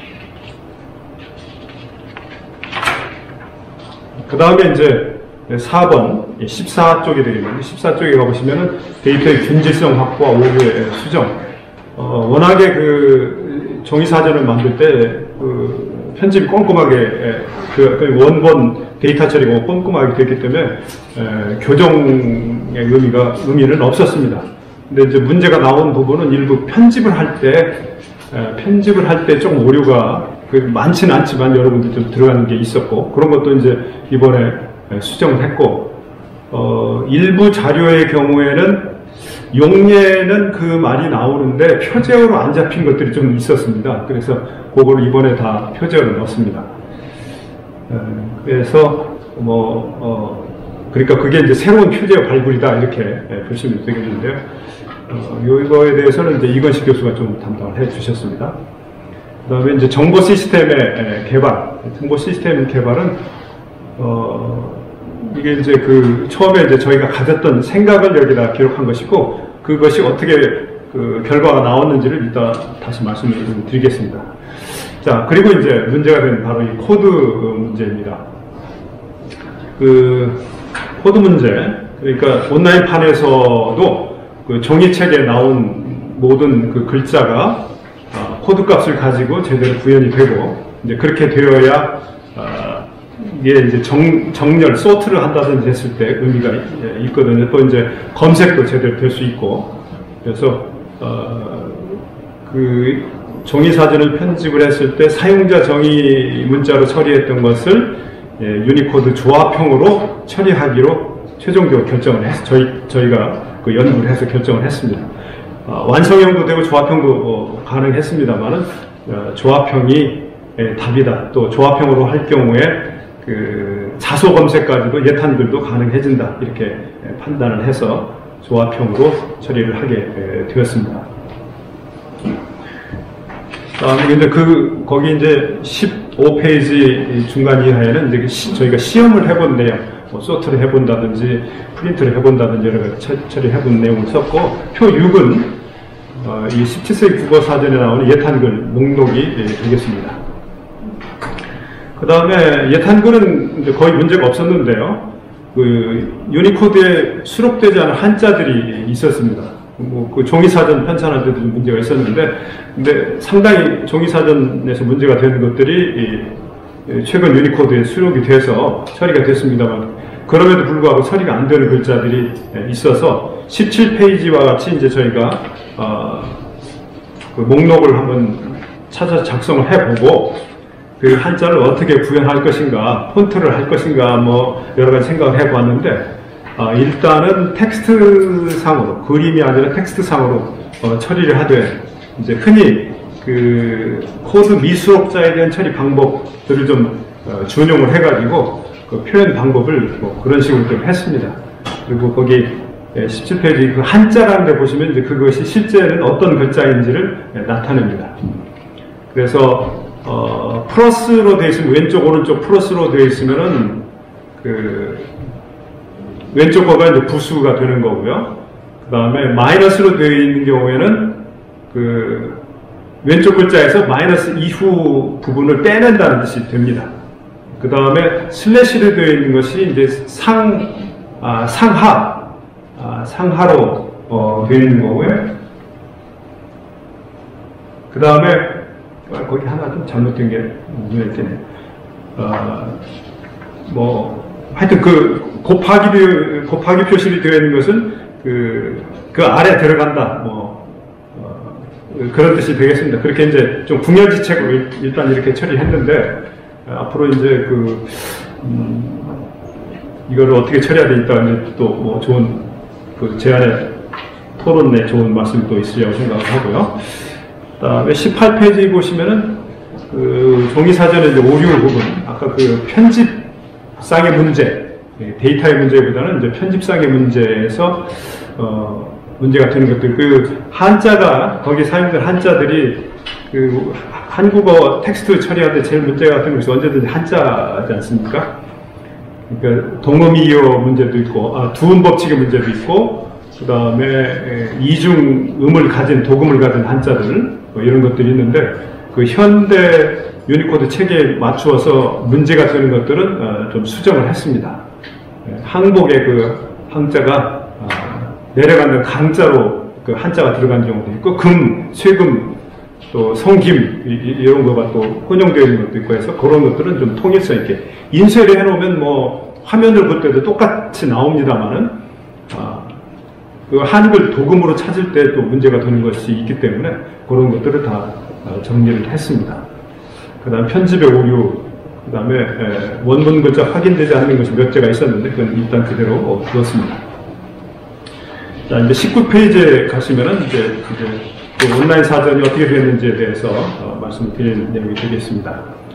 그 다음에 이제 4번 14쪽이 되겠는데 14쪽에 가보시면은 데이터의 균질성 확보와 오류의 수정. 워낙에 그 종이사전을 만들 때 편집이 꼼꼼하게 그 원본 데이터 처리가 꼼꼼하게 됐기 때문에 교정의 의미는 없었습니다. 근데 이제 문제가 나온 부분은 일부 편집을 할 때 좀 오류가 많지는 않지만 여러분들 좀 들어가는 게 있었고, 그런 것도 이제 이번에 수정을 했고, 일부 자료의 경우에는 용례는 그 말이 나오는데 표제어로 안 잡힌 것들이 좀 있었습니다. 그래서 그거를 이번에 다 표제어를 넣었습니다. 그래서 그러니까 그게 이제 새로운 표제어 발굴이다 이렇게 보시면 되겠는데요. 이거에 대해서는 이제 이건식 교수가 좀 담당을 해 주셨습니다. 그 다음에 이제 정보 시스템의 정보 시스템 개발은, 이게 이제 처음에 이제 저희가 가졌던 생각을 여기다 기록한 것이고, 그것이 어떻게 결과가 나왔는지를 이따 다시 말씀을 드리겠습니다. 자, 그리고 이제 문제가 된 바로 이 코드 문제입니다. 코드 문제, 그러니까 온라인판에서도 종이책에 나온 모든 글자가 코드 값을 가지고 제대로 구현이 되고, 이제 그렇게 되어야 이게 이제 정렬, 소트를 한다든지 했을 때 의미가 있거든요. 또 이제 검색도 제대로 될 수 있고, 그래서 종이 사전을 편집을 했을 때 사용자 정의 문자로 처리했던 것을 유니코드 조합형으로 처리하기로 최종적으로 결정을 저희가 연구를 해서 결정을 했습니다. 완성형도 되고 조합형도 가능했습니다만은 조합형이 답이다. 또 조합형으로 할 경우에 자소 검색까지도 예탄글도 가능해진다. 이렇게 판단을 해서 조합형으로 처리를 하게 되었습니다. 근데 거기 이제 15페이지 중간 이하에는 이제 저희가 시험을 해본 내용, 소트를 해본다든지 프린트를 해본다든지 여러 가지 처리를 해본 내용을 썼고, 표 6은 이 17세기 국어 사전에 나오는 예탄글 목록이 되겠습니다. 그 다음에 예탄글은 이제 거의 문제가 없었는데요. 유니코드에 수록되지 않은 한자들이 있었습니다. 종이사전 편찬할 때도 좀 문제가 있었는데, 근데 상당히 종이사전에서 문제가 되는 것들이 최근 유니코드에 수록이 돼서 처리가 됐습니다만, 그럼에도 불구하고 처리가 안 되는 글자들이 있어서 17페이지와 같이 이제 저희가 목록을 한번 찾아서 작성을 해보고, 그 한자를 어떻게 구현할 것인가, 폰트를 할 것인가, 여러 가지 생각을 해보았는데, 일단은 텍스트상으로, 그림이 아니라 텍스트상으로 처리를 하되, 이제 흔히 코드 미수록자에 대한 처리 방법들을 좀 준용을 해가지고 표현 방법을 그런 식으로 좀 했습니다. 그리고 거기 17페이지 한자라는 데 보시면 이제 그것이 실제는 어떤 글자인지를 나타냅니다. 그래서 플러스로 되어 있으면, 왼쪽 오른쪽 플러스로 되어 있으면은 왼쪽 거가 이제 부수가 되는 거고요. 그 다음에 마이너스로 되어 있는 경우에는 왼쪽 글자에서 마이너스 이후 부분을 빼낸다는 뜻이 됩니다. 그 다음에 슬래시로 되어 있는 것이 이제 상하로 되어 있는 거고요. 그 다음에 거기 하나 좀 잘못된 게 눈에 띄네. 하여튼 그 곱하기 표시로 되어 있는 것은 그 아래 들어간다. 그런 뜻이 되겠습니다. 그렇게 이제 좀 궁여지책으로 일단 이렇게 처리했는데, 앞으로 이제 이거를 어떻게 처리해야 되니까 이제 또 좋은 제 안에 토론에 좋은 말씀이 또 있으리라고 생각을 하고요. 그다음에 18페이지 보시면은 종이사전의 이제 오류 부분, 아까 편집상의 문제, 데이터의 문제보다는 이제 편집상의 문제에서 문제가 되는 것들, 한자가 거기 사용된 한자들이 한국어 텍스트 처리할 때 제일 문제가 되는 것이 언제든지 한자지 않습니까? 그러니까 동음이어 문제도 있고, 두음 법칙의 문제도 있고, 그 다음에 이중음을 가진, 도금을 가진 한자들, 이런 것들이 있는데, 현대 유니코드 체계에 맞추어서 문제가 되는 것들은 좀 수정을 했습니다. 항복의 항자가 내려가는 강자로 한자가 들어간 경우도 있고, 쇠금, 또 성김, 이런 거가 또 혼용되어 있는 것도 있고 해서 그런 것들은 좀 통일성 있게 인쇄를 해놓으면 화면을 볼 때도 똑같이 나옵니다만은, 한글 도금으로 찾을 때 또 문제가 되는 것이 있기 때문에 그런 것들을 다 정리를 했습니다. 그 다음 편집의 오류, 그 다음에 원문 글자 확인되지 않는 것이 몇 개가 있었는데 그건 일단 그대로 두었습니다. 자, 이제 19페이지에 가시면은 이제 온라인 사전이 어떻게 되는지에 대해서 말씀드릴 내용이 되겠습니다.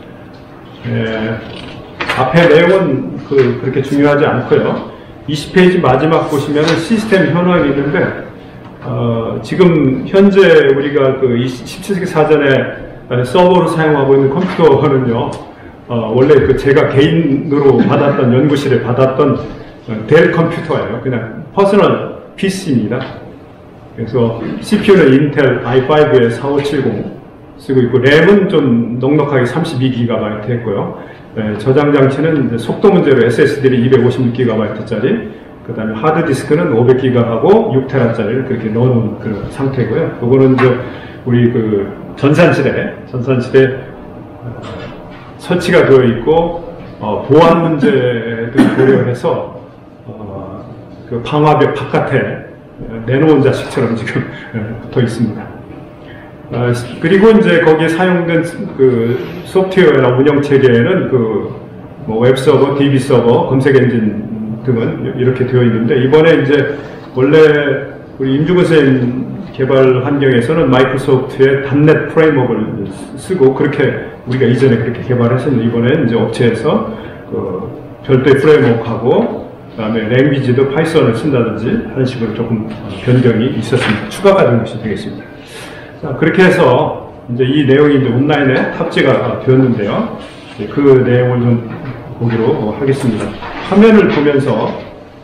앞에 내용은 그렇게 중요하지 않고요. 20페이지 마지막 보시면은 시스템 현황이 있는데, 지금 현재 우리가 17세기 사전에 서버로 사용하고 있는 컴퓨터는요, 원래 제가 개인으로 받았던, 연구실에 받았던 델 컴퓨터예요. 그냥 퍼스널 PC입니다. 그래서 CPU는 인텔 i5에 4570 쓰고 있고, 램은 좀 넉넉하게 32GB 했고요. 저장 장치는 속도 문제로 SSD를 256GB짜리, 그 다음에 하드디스크는 500GB하고 6TB짜리를 그렇게 넣어놓은 그런 상태고요. 그거는 우리 전산실에 설치가 되어 있고, 보안 문제도 고려해서 방화벽 바깥에 내놓은 자식처럼 지금 붙어 있습니다. 그리고 이제 거기에 사용된 소프트웨어나 운영 체계에는 웹서버, DB 서버, 검색 엔진 등은 이렇게 되어 있는데, 이번에 이제 원래 우리 임중근 선생님 개발 환경에서는 마이크로소프트의 .NET 프레임워크를 쓰고 그렇게 우리가 이전에 그렇게 개발했었는데, 이번에 이제 업체에서 별도의 프레임워크하고 그다음에 랭귀지도 파이썬을 쓴다든지 하는 식으로 조금 변경이 있었습니다. 추가가 된 것이 되겠습니다. 자, 그렇게 해서 이제 이 내용이 이제 온라인에 탑재가 되었는데요. 그 내용을 좀 보기로 하겠습니다. 화면을 보면서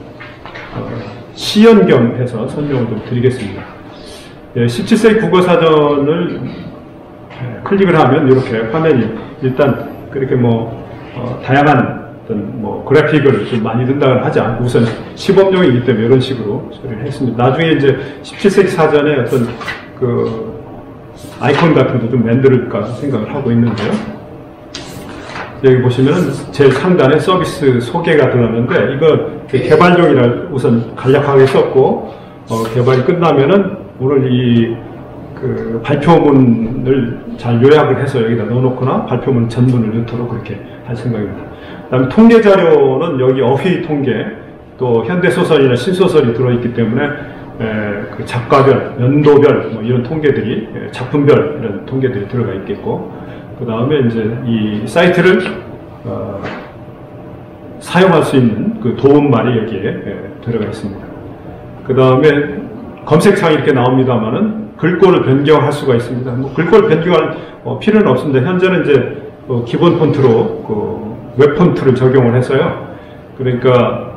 시연 겸 해서 설명을 좀 드리겠습니다. 17세기 국어사전을 클릭을 하면 이렇게 화면이 일단 그렇게 다양한 어떤 그래픽을 좀 많이 든다고 하지 않고 우선 시범용이기 때문에 이런 식으로 처리를 했습니다. 나중에 이제 17세기 사전에 어떤 아이콘 같은 거 좀 만들까 생각을 하고 있는데요. 여기 보시면은 제일 상단에 서비스 소개가 들어가는데, 이거 개발용이라 우선 간략하게 썼고, 개발이 끝나면은 오늘 이 발표문을 잘 요약을 해서 여기다 넣어놓거나 발표문 전문을 넣도록 그렇게 할 생각입니다. 그 다음에 통계 자료는 여기 어휘 통계, 또 현대소설이나 신소설이 들어있기 때문에 작가별, 연도별 이런 통계들이, 작품별 이런 통계들이 들어가 있겠고, 그 다음에 이제 이 사이트를 사용할 수 있는 도움말이 여기에 들어가 있습니다. 그 다음에 검색창이 이렇게 나옵니다만은 글꼴을 변경할 수가 있습니다. 글꼴 변경할 필요는 없습니다. 현재는 이제 기본 폰트로 웹 폰트를 적용을 해서요. 그러니까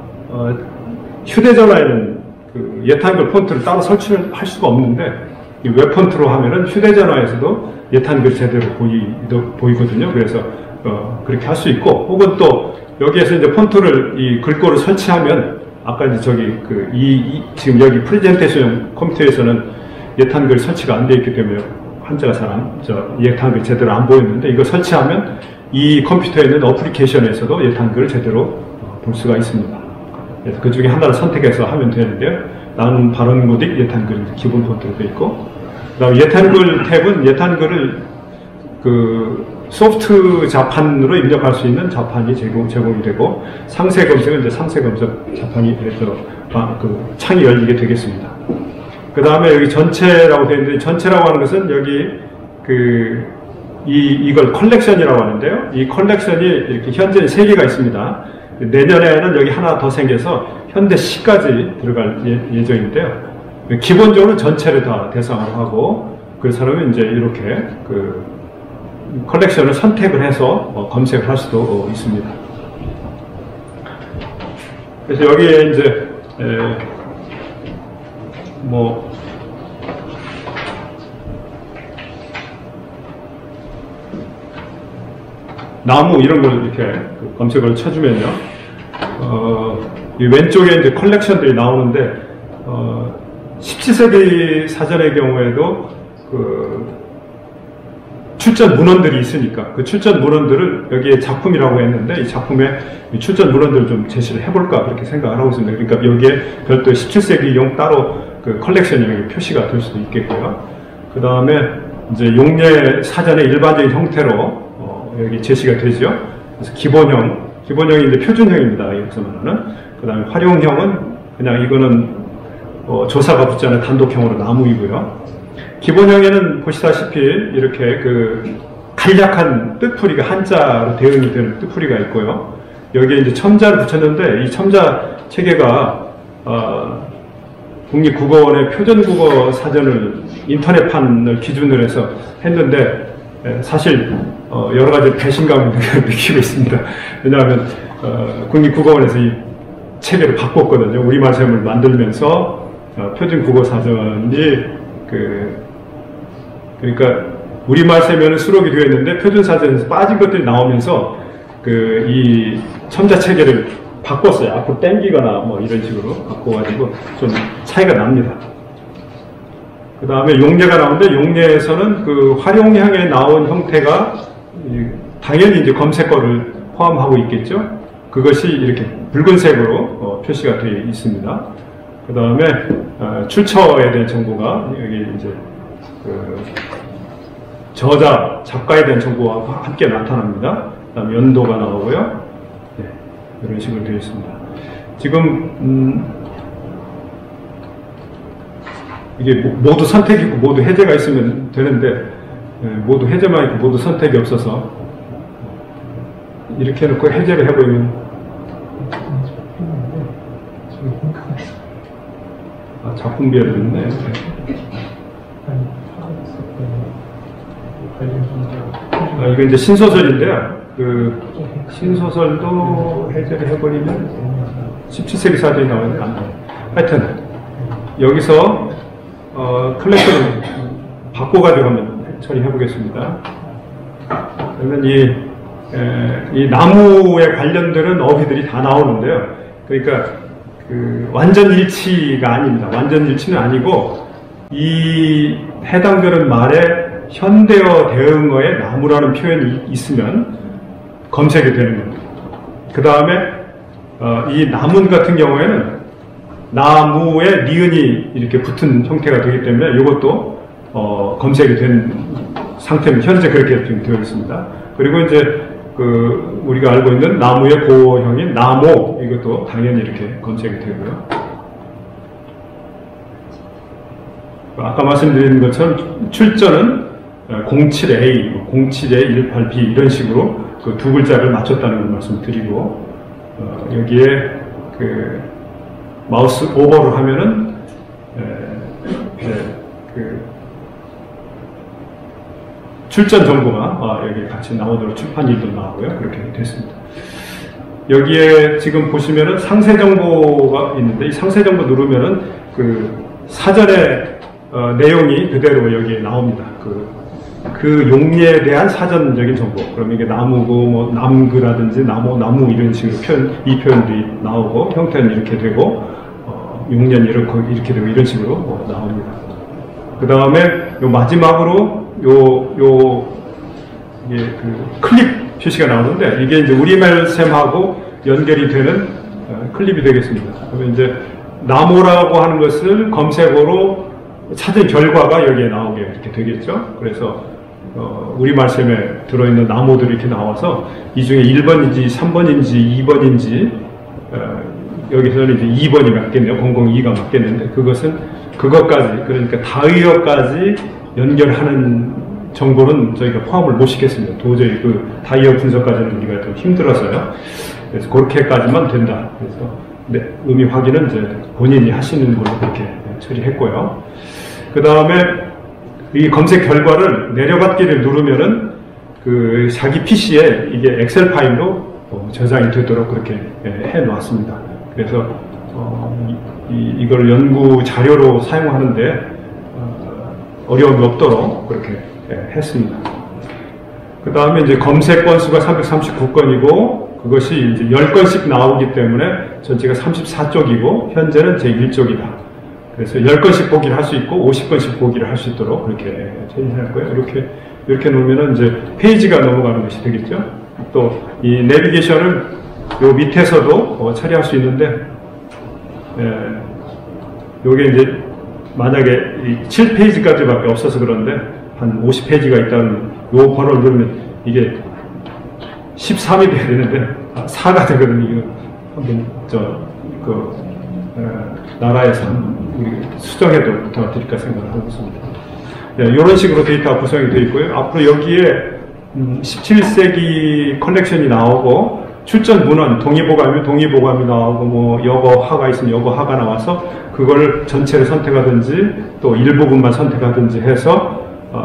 휴대전화에는 예탄글 폰트를 따로 설치를 할 수가 없는데, 이 웹 폰트로 하면은 휴대전화에서도 예탄글 제대로 보이거든요. 그래서 그렇게 할 수 있고, 혹은 또 여기에서 이제 폰트를 이 글꼴을 설치하면, 아까 이제 지금 여기 프레젠테이션 컴퓨터에서는 예탄글 설치가 안 되어 있기 때문에 한자가 예탄글 제대로 안 보였는데, 이거 설치하면 이 컴퓨터에 있는 어플리케이션에서도 예탄글을 제대로 볼 수가 있습니다. 그래서 그 중에 하나를 선택해서 하면 되는데요. 나는 발언고딕 예탄글 기본 폰트로 되어 있고, 그다음 예탄글 탭은 예탄글을 그 소프트 자판으로 입력할 수 있는 자판이 제공이 되고, 상세 검색은 이제 상세 검색 자판이 그 창이 열리게 되겠습니다. 그 다음에 여기 전체라고 되어 있는데, 전체라고 하는 것은 여기 이걸 컬렉션이라고 하는데요. 이 컬렉션이 이렇게 현재 3개가 있습니다. 내년에는 여기 하나 더 생겨서 현대 시까지 들어갈 예정인데요. 기본적으로 전체를 다 대상으로 하고, 그 사람은 이제 이렇게 그 컬렉션을 선택을 해서 검색을 할 수도 있습니다. 그래서 여기에 이제 나무 이런 걸 이렇게 검색을 쳐주면요, 이 왼쪽에 이제 컬렉션들이 나오는데, 17세기 사전의 경우에도 그 출전 문헌들이 있으니까 그 출전 문헌들을 여기에 작품이라고 했는데, 이 작품에 출전 문헌들을 좀 제시를 해볼까 그렇게 생각을 하고 있습니다. 그러니까 여기에 별도의 17세기용 따로 그 컬렉션이 여기 표시가 될 수도 있겠고요. 그 다음에 이제 용례 사전의 일반적인 형태로 여기 제시가 되죠. 그래서 기본형이 이제 표준형입니다. 여기서 말하는. 그 다음에 활용형은 그냥 이거는 조사가 붙지 않은 단독형으로 나무이고요. 기본형에는 보시다시피 이렇게 그 간략한 뜻풀이가 한자로 대응이 되는 뜻풀이가 있고요. 여기에 이제 첨자를 붙였는데, 이 첨자 체계가 국립국어원의 표준국어 사전을 인터넷판을 기준으로 해서 했는데, 사실 여러 가지 배신감을 느끼고 있습니다. 왜냐하면 국립국어원에서 이 체계를 바꿨거든요. 우리말 셈을 만들면서 표준국어 사전이 그러니까 우리말 셈에는 수록이 되어 있는데 표준 사전에서 빠진 것들이 나오면서 이 첨자 체계를 바꿨어요. 앞으로 땡기거나 뭐 이런 식으로 바꿔가지고 좀 차이가 납니다. 그 다음에 용례가 나오는데, 용례에서는 그 활용형에 나온 형태가 당연히 이제 검색어를 포함하고 있겠죠. 그것이 이렇게 붉은색으로 표시가 되어 있습니다. 그 다음에 출처에 대한 정보가 여기 이제 저자, 작가에 대한 정보와 함께 나타납니다. 그 다음에 연도가 나오고요. 네, 이런 식으로 되어 있습니다. 지금 이게 모두 선택이 있고 모두 해제가 있으면 되는데, 모두 해제만 있고 모두 선택이 없어서 이렇게 해놓고 해제를 해보면 작품별로 있네. 이거 이제 신소설인데요. 그 신소설도 해제를 해버리면 17세기 사전이 나오는데 안 나와요. 하여튼 여기서 컬렉션을 바꿔가지고 한번 처리해 보겠습니다. 그러면 이 나무에 관련되는 어휘들이 다 나오는데요. 그러니까 완전 일치가 아닙니다. 완전 일치는 아니고, 이 해당되는 말에 현대어 대응어에 나무라는 표현이 있으면 검색이 되는 겁니다. 그 다음에 이 나문 같은 경우에는 나무에 니은이 이렇게 붙은 형태가 되기 때문에 이것도 검색이 된 상태입니다. 현재 그렇게 되어 있습니다. 그리고 이제 우리가 알고 있는 나무의 고형인 나모, 이것도 당연히 이렇게 검색이 되고요. 아까 말씀드린 것처럼 출전은 07A, 07A, 18B 이런 식으로 그 두 글자를 맞췄다는 걸 말씀드리고, 여기에 마우스 오버를 하면은 출전 정보가 여기 같이 나오도록 출판일도 나오고요. 그렇게 됐습니다. 여기에 지금 보시면은 상세 정보가 있는데, 이 상세 정보 누르면은 사전의 내용이 그대로 여기에 나옵니다. 그 용례에 대한 사전적인 정보. 그럼 이게 나무고, 뭐, 남그라든지 나무 이런 식으로 이 표현들이 나오고, 형태는 이렇게 되고, 용례는 이렇게 되고, 이런 식으로 나옵니다. 그 다음에, 마지막으로, 클릭 표시가 나오는데 이게 이제 우리말셈하고 연결이 되는 클립이 되겠습니다. 그러면 이제 나모라고 하는 것을 검색어로 찾은 결과가 여기에 나오게 이렇게 되겠죠. 그래서 우리말셈에 들어있는 나모들이 이렇게 나와서 이 중에 1번인지 3번인지 2번인지 여기서는 이제 2번이 맞겠네요. 002가 맞겠는데 그것까지 그러니까 다이어까지 연결하는 정보는 저희가 포함을 못 시켰습니다. 도저히 그 다이어 분석까지는 우리가 좀 힘들어서요. 그래서 그렇게까지만 된다. 그래서 네, 의미 확인은 이제 본인이 하시는 걸로 그렇게 처리했고요. 그 다음에 이 검색 결과를 내려받기를 누르면은 그 자기 PC에 이게 엑셀 파일로 저장이 되도록 그렇게 해 놓았습니다. 그래서 이걸 연구 자료로 사용하는데 어려움이 없도록 그렇게 했습니다. 그 다음에 이제 검색 건수가 339건이고 그것이 이제 10건씩 나오기 때문에 전체가 34쪽이고 현재는 제1쪽이다. 그래서 10건씩 보기를 할 수 있고 50건씩 보기를 할 수 있도록 그렇게 처리할 거예요. 이렇게 놓으면은 이제 페이지가 넘어가는 것이 되겠죠. 또 이 내비게이션을 요 밑에서도 처리할 수 있는데 요게 이제 만약에 7페이지까지밖에 없어서 그런데 한 50페이지가 있다면 요 번호를 누르면 이게 13이 돼야 되는데 4가 되거든요. 한번 나라에서 우리 수정해도 부탁드릴까 생각을 하고 있습니다. 이런 식으로 데이터가 구성이 되어 있고요. 앞으로 여기에 17세기 컬렉션이 나오고 출전 문헌, 동의보감이 나오고 뭐 여거하가 있으면 여거하가 나와서 그걸 전체를 선택하든지 또 일부분만 선택하든지 해서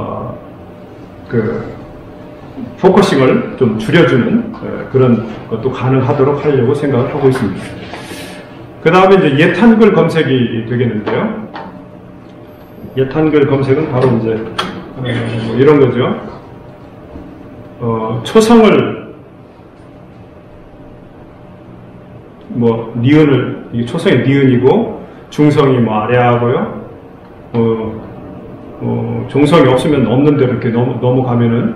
그 포커싱을 좀 줄여주는 그런 것도 가능하도록 하려고 생각을 하고 있습니다. 그 다음에 이제 옛한글 검색이 되겠는데요. 옛한글 검색은 바로 이제 뭐 이런 거죠. 초성을 뭐 니은을 이게 초성이 니은이고 중성이 뭐 아래하고요. 종성이 없으면 없는 대로 이렇게 넘어가면은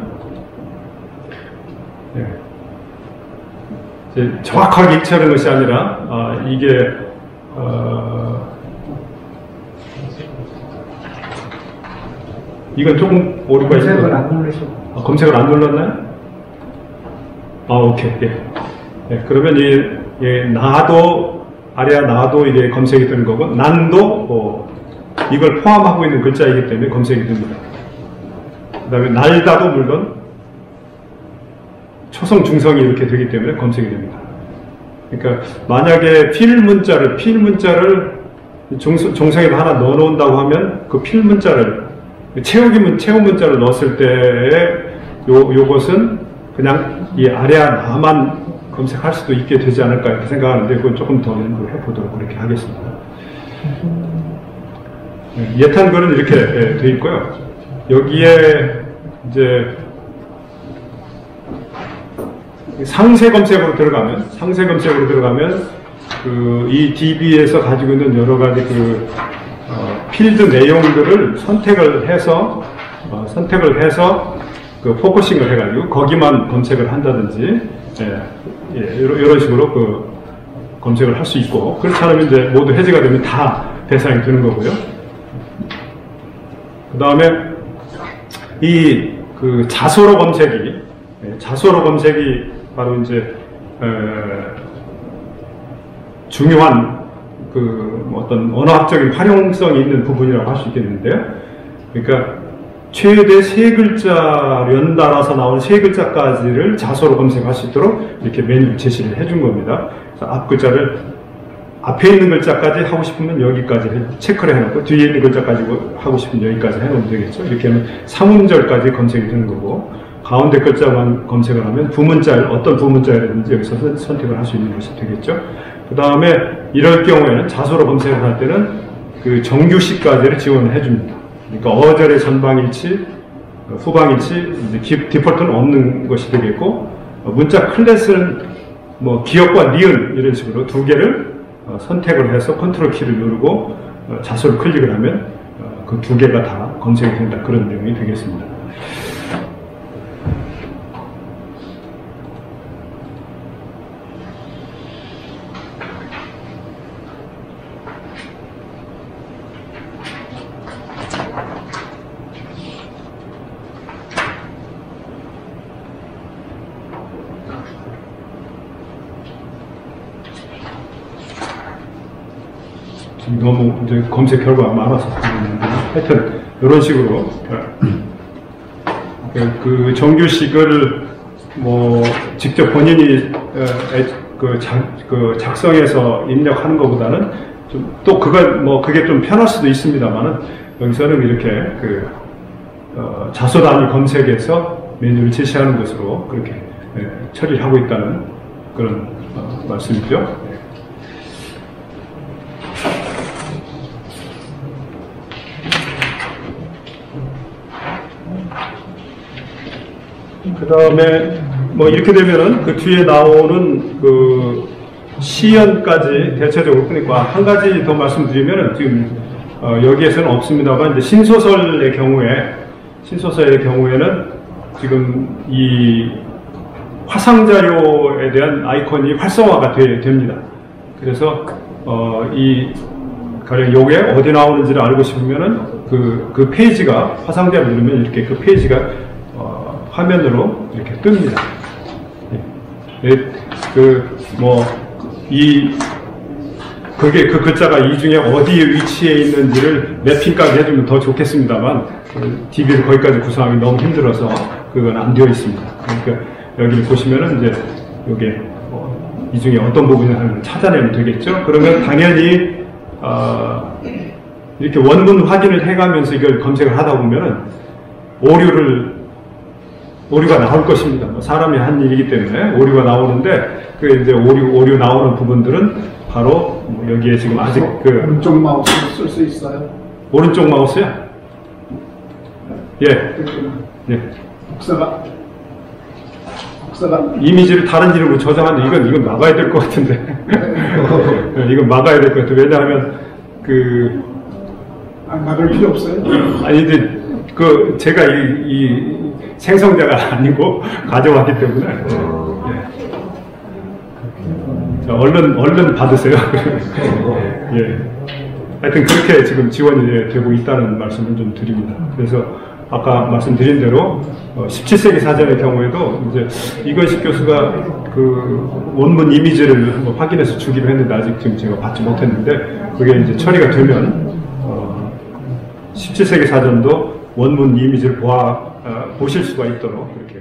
이제 정확하게 일치하는 것이 아니라 이게 이건 조금 오류가 있어요. 검색을 안 누르시고. 검색을 안 눌렀나요? 오케이. 예, 그러면 나도 아래야 나도 이게 검색이 되는 거고 난도 이걸 포함하고 있는 글자이기 때문에 검색이 됩니다. 그 다음에 날다도 물론 초성 중성이 이렇게 되기 때문에 검색이 됩니다. 그러니까 만약에 필문자를 종성에다 하나 넣어 놓는다고 하면 그 필문자를 채우 문자를 넣었을 때에 요것은 그냥 이 아래야 나만 검색할 수도 있게 되지 않을까 이렇게 생각하는데 그건 조금 더 연구를 해보도록 그렇게 하겠습니다. 옛한글은 이렇게 돼 있고요. 여기에 이제 상세 검색으로 들어가면 이 DB에서 가지고 있는 여러 가지 필드 내용들을 선택을 해서 그 포커싱을 해가지고 거기만 검색을 한다든지 이런 식으로 검색을 할 수 있고 그렇지 않으면 이제 모두 해제가 되면 다 대상이 되는 거고요. 그 다음에 자소로 검색이 바로 이제 중요한 어떤 언어학적인 활용성이 있는 부분이라고 할 수 있겠는데요. 그러니까 최대 3글자 연달아서 나오는 3글자까지를 자소로 검색할 수 있도록 이렇게 메뉴를 제시를 해준 겁니다. 그래서 앞에 있는 글자까지 하고 싶으면 여기까지 체크를 해놓고 뒤에 있는 글자까지 하고 싶으면 여기까지 해놓으면 되겠죠. 이렇게 하면 상음절까지 검색이 되는 거고 가운데 글자만 검색을 하면 어떤 부문자라든지 여기서 선택을 할 수 있는 것이 되겠죠. 그 다음에 이럴 경우에는 자소로 검색을 할 때는 그 정규시까지를 지원을 해줍니다. 그러니까 어절의 전방일치, 후방일치, 이제 디폴트는 없는 것이 되겠고 문자 클래스는 뭐 기역과 니은 이런 식으로 2개를 선택을 해서 컨트롤 키를 누르고 자소를 클릭을 하면 그 2개가 다 검색이 된다 그런 내용이 되겠습니다. 너무 이제 검색 결과가 많아서 하여튼 이런 식으로 그 정규식을 뭐 직접 본인이 작성해서 입력하는 것보다는 좀 또 그걸 뭐 그게 좀 편할 수도 있습니다만은 여기서는 이렇게 자소 단위 검색해서 메뉴를 제시하는 것으로 그렇게 처리를 하고 있다는 그런 말씀이죠. 그 다음에 뭐 이렇게 되면은 그 뒤에 나오는 그 시연까지 대체적으로 끝내고 한 가지 더 말씀드리면은 지금 여기에서는 없습니다만 이제 신소설의 경우에는 지금 이 화상 자료에 대한 아이콘이 활성화가 됩니다. 그래서 가령 요게 어디 나오는지를 알고 싶으면은 그 페이지가 화상 자료 누르면 이렇게 그 페이지가 화면으로 이렇게 뜹니다. 그게 그 글자가 이 중에 어디에 위치해 있는지를 매핑까지 해주면 더 좋겠습니다만, DB를 거기까지 구성하기 너무 힘들어서 그건 안 되어 있습니다. 그러니까 여기 보시면은 이제 요게 이 중에 어떤 부분을 찾아내면 되겠죠? 그러면 당연히, 이렇게 원문 확인을 해가면서 이걸 검색을 하다 보면은 오류가 나올 것입니다. 뭐 사람이 한 일이기 때문에 오류가 나오는데, 그 이제 오류 나오는 부분들은 바로 여기에 지금 아직 오른쪽 마우스를 쓸 수 있어요? 오른쪽 마우스요? 예. 예. 복사가 이미지를 다른 이름으로 저장하는데 이건 막아야 될 것 같은데. 이건 막아야 될 것 같아요. 왜냐하면 막을 필요 없어요? 아니 근데 제가 이 생성자가 아니고 가져왔기 때문에. 자, 얼른 받으세요. 예. 하여튼 그렇게 지금 지원이 되고 있다는 말씀을 좀 드립니다. 그래서 아까 말씀드린 대로 17세기 사전의 경우에도 이제 이건식 교수가 그 원문 이미지를 한번 확인해서 주기로 했는데 아직 지금 제가 받지 못했는데 그게 이제 처리가 되면 17세기 사전도 원문 이미지를 보실 수가 있도록 그렇게